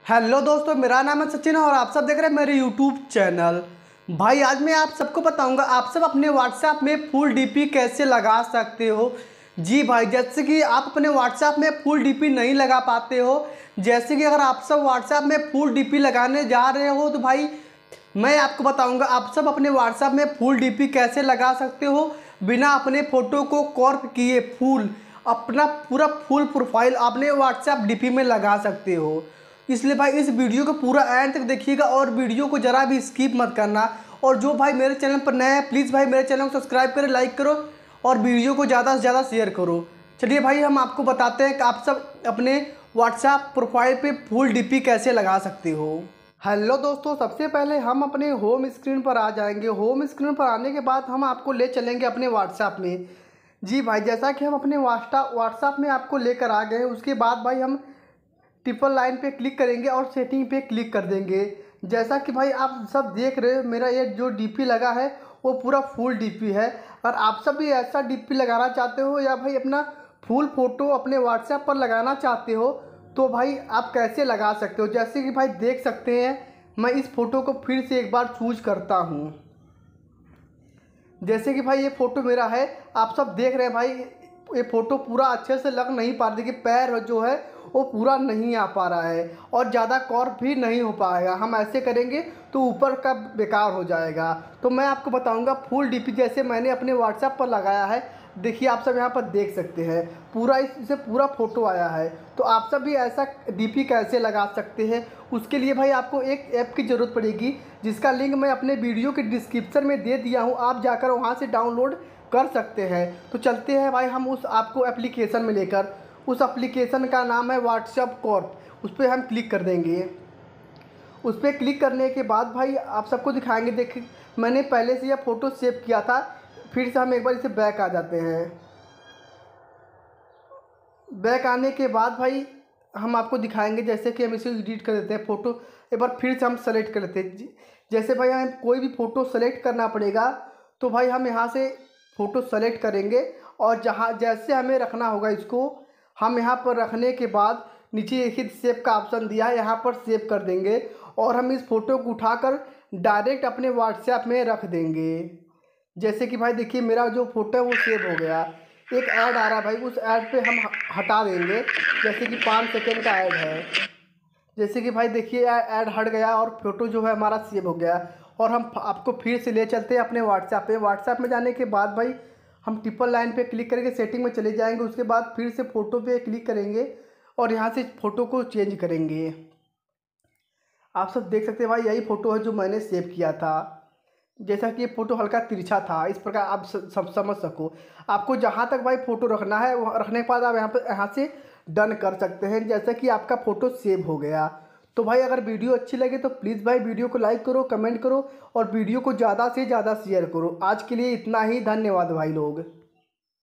Hello दोस्तों, मेरा नाम है सचिन और आप सब देख रहे हैं मेरे यूट्यूब चैनल। भाई आज मैं आप सबको बताऊंगा आप सब अपने व्हाट्सएप में फुल डीपी कैसे लगा सकते हो। जी भाई, जैसे कि आप अपने व्हाट्सएप में फुल डीपी नहीं लगा पाते हो, जैसे कि अगर आप सब व्हाट्सएप में फुल डीपी लगाने जा रहे हो तो भाई मैं आपको बताऊंगा आप सब अपने व्हाट्सएप में फुल डीपी कैसे लगा सकते हो बिना अपने फ़ोटो को कॉर्प किए। फुल अपना पूरा फुल प्रोफाइल अपने व्हाट्सएप डीपी में लगा सकते हो। इसलिए भाई इस वीडियो को पूरा एंड तक देखिएगा और वीडियो को ज़रा भी स्किप मत करना। और जो भाई मेरे चैनल पर नए हैं प्लीज़ भाई मेरे चैनल को सब्सक्राइब करो, लाइक करो और वीडियो को ज़्यादा से ज़्यादा शेयर करो। चलिए भाई हम आपको बताते हैं कि आप सब अपने व्हाट्सएप प्रोफाइल पे फुल डीपी कैसे लगा सकते हो। हेलो दोस्तों, सबसे पहले हम अपने होम स्क्रीन पर आ जाएंगे। होम स्क्रीन पर आने के बाद हम आपको ले चलेंगे अपने व्हाट्सएप में। जी भाई, जैसा कि हम अपने व्हाट्सएप में आपको लेकर आ गए हैं, उसके बाद भाई हम ट्रिपल लाइन पे क्लिक करेंगे और सेटिंग पे क्लिक कर देंगे। जैसा कि भाई आप सब देख रहे हो मेरा ये जो डीपी लगा है वो पूरा फुल डीपी है। और आप सब भी ऐसा डीपी लगाना चाहते हो या भाई अपना फुल फ़ोटो अपने व्हाट्सएप पर लगाना चाहते हो तो भाई आप कैसे लगा सकते हो। जैसे कि भाई देख सकते हैं, मैं इस फ़ोटो को फिर से एक बार चूज करता हूँ। जैसे कि भाई ये फ़ोटो मेरा है, आप सब देख रहे हैं भाई ये फ़ोटो पूरा अच्छे से लग नहीं पा रहा। देखिए पैर जो है वो पूरा नहीं आ पा रहा है और ज़्यादा कॉर्प भी नहीं हो पाएगा। हम ऐसे करेंगे तो ऊपर का बेकार हो जाएगा। तो मैं आपको बताऊंगा फुल डीपी जैसे मैंने अपने व्हाट्सएप पर लगाया है। देखिए आप सब यहाँ पर देख सकते हैं पूरा इससे पूरा फ़ोटो आया है। तो आप सब भी ऐसा डीपी कैसे लगा सकते हैं, उसके लिए भाई आपको एक ऐप की ज़रूरत पड़ेगी जिसका लिंक मैं अपने वीडियो के डिस्क्रिप्शन में दे दिया हूँ। आप जाकर वहाँ से डाउनलोड कर सकते हैं। तो चलते हैं भाई हम उस आपको एप्लीकेशन में लेकर। उस एप्लीकेशन का नाम है व्हाट्सएप कॉर्प। उस पर हम क्लिक कर देंगे। उस पर क्लिक करने के बाद भाई आप सबको दिखाएंगे। देखिए मैंने पहले से यह फ़ोटो सेव किया था। फिर से हम एक बार इसे बैक आ जाते हैं। बैक आने के बाद भाई हम आपको दिखाएंगे, जैसे कि हम इसे एडिट कर देते हैं फ़ोटो। एक बार फिर से हम सेलेक्ट कर लेते हैं। जैसे भाई हमें कोई भी फ़ोटो सेलेक्ट करना पड़ेगा तो भाई हम यहाँ से फ़ोटो सेलेक्ट करेंगे और जहाँ जैसे हमें रखना होगा इसको हम यहाँ पर रखने के बाद नीचे एक ही सेव का ऑप्शन दिया है, यहाँ पर सेव कर देंगे और हम इस फ़ोटो को उठाकर डायरेक्ट अपने व्हाट्सएप में रख देंगे। जैसे कि भाई देखिए मेरा जो फ़ोटो है वो सेव हो गया। एक ऐड आ रहा है भाई, उस ऐड पे हम हटा देंगे। जैसे कि 5 सेकेंड का ऐड है। जैसे कि भाई देखिए ऐड हट गया और फोटो जो है हमारा सेव हो गया। और हम आपको फिर से ले चलते हैं अपने व्हाट्सएप पे। व्हाट्सएप में जाने के बाद भाई हम ट्रिपल लाइन पे क्लिक करके सेटिंग में चले जाएंगे। उसके बाद फिर से फ़ोटो पे क्लिक करेंगे और यहाँ से फ़ोटो को चेंज करेंगे। आप सब देख सकते हैं भाई यही फ़ोटो है जो मैंने सेव किया था। जैसा कि ये फ़ोटो हल्का तिरछा था, इस प्रकार आप सब समझ सको। आपको जहाँ तक भाई फ़ोटो रखना है वहाँ रखने के बाद आप यहाँ से डन कर सकते हैं। जैसा कि आपका फ़ोटो सेव हो गया। तो भाई अगर वीडियो अच्छी लगे तो प्लीज़ भाई वीडियो को लाइक करो, कमेंट करो और वीडियो को ज़्यादा से ज़्यादा शेयर करो। आज के लिए इतना ही, धन्यवाद भाई लोग।